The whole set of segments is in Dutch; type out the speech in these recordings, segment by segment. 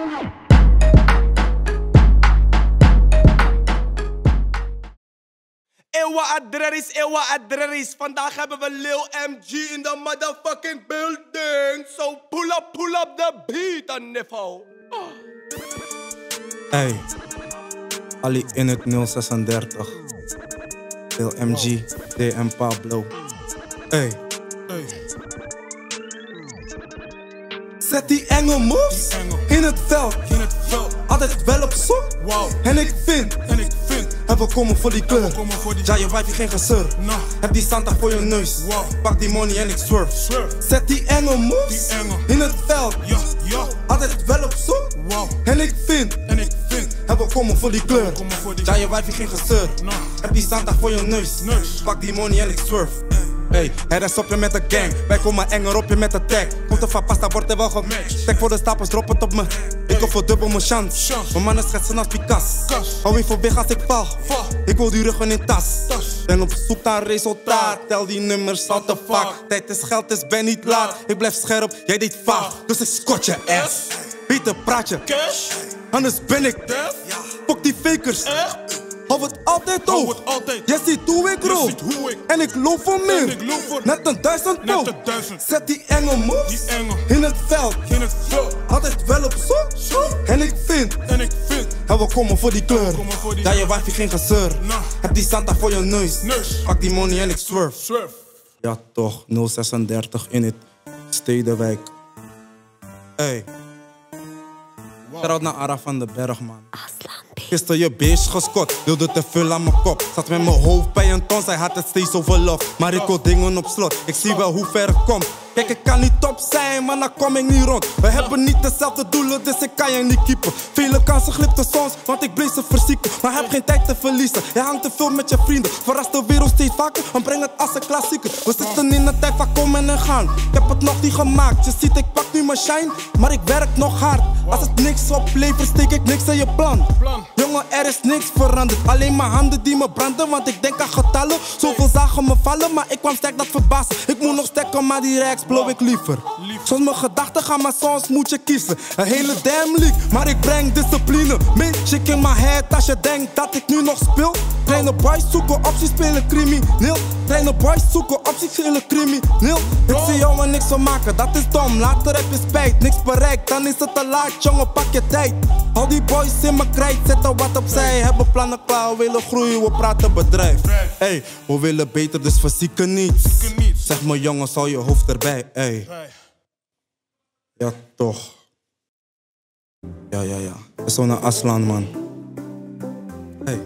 Ewa adreris. Vandaag hebben we Lil MG in the motherfucking building. So pull up the beat on niveau. Hey, Ali in het 036. Lil MG, DM Pablo. Hey. Zet die enge moves in het veld. Altijd wel op zoek. En ik vind we komen voor die kleur. Ja, je wijfie geen gezeur. Heb die Santa voor je neus. Pak die money en ik swerve. Zet die enge moves in het veld. Altijd wel op zoek. En ik vind we komen voor die kleur. Ja, je wijfie geen gezeur. Heb die Santa voor je neus. Pak die money en ik swerve. Hey, er is op je met de gang. Wij komen enger op je met de tag. Komt er van pasta, wordt er wel gematcht. Tek voor de stapels, drop het op me. Ik hoef voor dubbel mijn chance. Mijn mannen schetsen als Picasso. Hou in voor weg als ik val. Ik wil die ruggen in tas. Ben op zoek naar resultaat. Tel die nummers al te vaak. Tijd is geld, dus ben niet laat. Ik blijf scherp, jij deed vaag. Dus ik scot je ass. Beter praat je. Anders ben ik deaf. Fuck die fakers. Hou het altijd hoog. Jij ziet hoe ik rol. En ik loop voor meer. Net een 1000 pol. Zet die enge moves in het veld. Altijd wel op zoek. En ik vind we komen voor die kleur. Ja, je wijfie geen gezeur. Heb die Santa voor je neus. Pak die money en ik swerve. Ja toch, 036 in het Stedenwijk. Hey. Shout-out naar Ara van den Berg, man. Gisteren je bitch geskot, wilde te veel aan mijn kop. Zat met mijn hoofd bij een ton, zij had het steeds over love. Maar ik wil dingen op slot, ik zie wel hoe ver ik kom. Kijk, ik kan niet top zijn, maar dan kom ik niet rond. We hebben niet dezelfde doelen, dus ik kan je niet keepen. Vele kansen glipten soms, want ik bleef ze verzieken. Maar heb geen tijd te verliezen, je hangt te veel met je vrienden. Verrast de wereld steeds vaker, en breng het als een klassieker. We zitten in een tijd van komen en gaan. Ik heb het nog niet gemaakt, je ziet ik pak nu mijn shine. Maar ik werk nog hard, als het niks oplevert steek ik niks aan je plan. Jongen, er is niks veranderd, alleen mijn handen die me branden. Want ik denk aan getallen, zoveel zagen me vallen. Maar ik kwam sterk, dat verbaasd. Ik moet nog sterker, maar die racks blow ik liever. Soms mijn gedachten gaan, maar soms moet je kiezen. Een hele damn league, maar ik breng discipline mee. Shake in my head als je denkt dat ik nu nog speel. Kleine boys zoeken opties, spelen crimineel. Kleine boys zoeken opties, spelen crimineel. Ik zie jou niks van maken, dat is dom. Later heb je spijt, niks bereikt, dan is het te laat, jongen, pak je tijd. Al die boys in mijn krijt, zetten wat opzij. Hebben plannen klaar, we willen groeien, we praten bedrijf. Hey, we willen beter, dus verzieken niets. Zeg me jongens, hou je hoofd erbij, hey. Ja toch. Ja. Zo'n Aslan, man. Hey.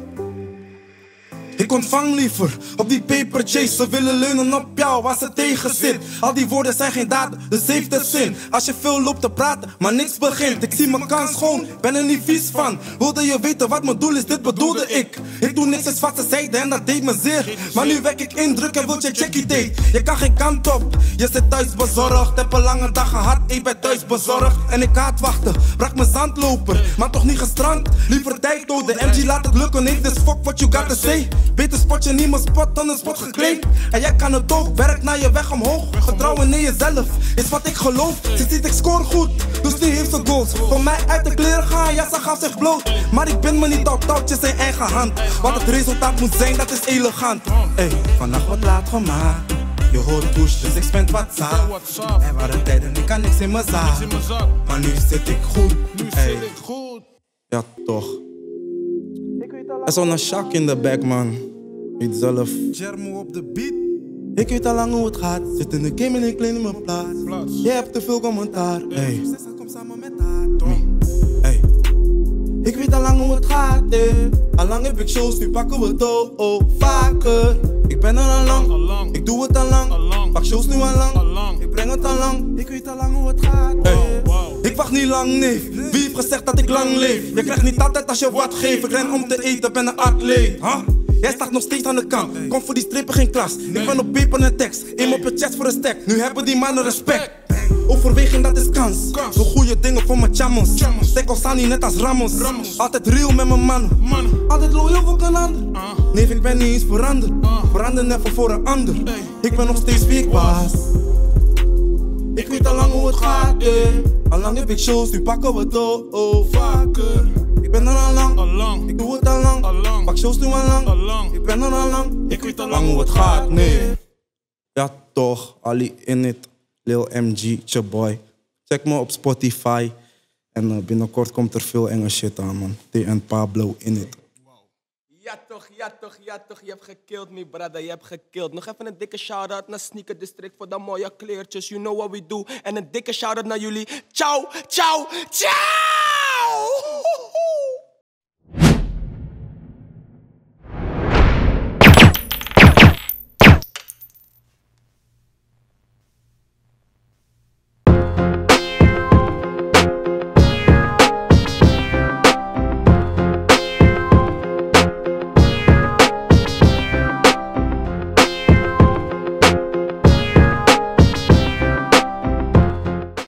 Ik ontvang liever op die paper chase. Ze willen leunen op jou als het tegen zit. Al die woorden zijn geen daden, dus heeft het zin. Als je veel loopt te praten, maar niks begint. Ik zie mijn kans schoon, ben er niet vies van. Wilde je weten wat mijn doel is, dit bedoelde ik. Ik doe niks als wat ze zeiden en dat deed me zeer. Maar nu wek ik indruk en wil je checkie date. Je kan geen kant op, je zit thuis bezorgd. Heb een lange dag gehad, ik ben thuis bezorgd. En ik haat wachten, brak mijn zandloper. Maar toch niet gestrand, liever tijd doden. MG laat het lukken, nee, dus fuck what you got to say. Beter spot je niet mijn spot dan een spot gekleed. En jij kan het ook, werk naar je weg omhoog. Vertrouwen in jezelf is wat ik geloof. Ze ziet ik score goed, dus die heeft ze goals. Voor mij uit de kleren gaan, ja ze gaan zich bloot. Maar ik ben me niet op touwtjes in eigen hand. Wat het resultaat moet zijn, dat is elegant. Hey, vannacht wordt laat gemaakt. Je hoort push, dus ik spend WhatsApp. Er waren tijden, ik kan niks in mijn zaak. Maar nu zit ik goed. Hey. Ja toch. Er is al een Shaq in de back, man. Weet zelf. Germo op de beat. Ik weet al lang hoe het gaat. Zit in de game en ik leen in mijn plaats. Je hebt te veel commentaar. Hey. Kom samen met haar. Hey. Ik weet al lang hoe het gaat. Al lang heb ik shows, nu pakken we het vaker. Ik ben er al lang. Ik doe het al lang. Pak shows nu al lang. Ik breng het al lang. Ik weet al lang hoe het gaat. Hey. Ik wacht niet lang, nee. Wie heeft gezegd dat ik lang leef? Je krijgt niet altijd als je wat geeft. Ik ren om te eten, ben een atleet. Jij staat nog steeds aan de kant. Kom voor die strippen geen klas. Ik ben op paper en tekst. Aim op je chest voor een stack. Nu hebben die mannen respect. Overweging, dat is kans. Doe goede dingen voor mijn chamos. Stekkel staan niet net als Ramos. Altijd real met mijn mannen. Altijd loyal voor een ander. Nee, ik ben niet eens veranderd. Verander never voor een ander. Ik ben nog steeds wie ik was. Ik weet al lang hoe het gaat, Al lang heb ik shows, nu pakken we door, vaker. Ik ben er al lang, ik doe het al lang. Pak shows nu al lang, ik ben er al lang. Ik weet al lang hoe het gaat, nee. Ja toch, Ali in it, Lil MG, Chaboy. Check me op Spotify. En binnenkort komt er veel enge shit aan, man. T en Pablo in it. Ja toch, je hebt gekild, me brother, je hebt gekild. Nog even een dikke shout-out naar Sneaker District voor de mooie kleertjes. You know what we do. En een dikke shout-out naar jullie. Ciao, ciao, ciao!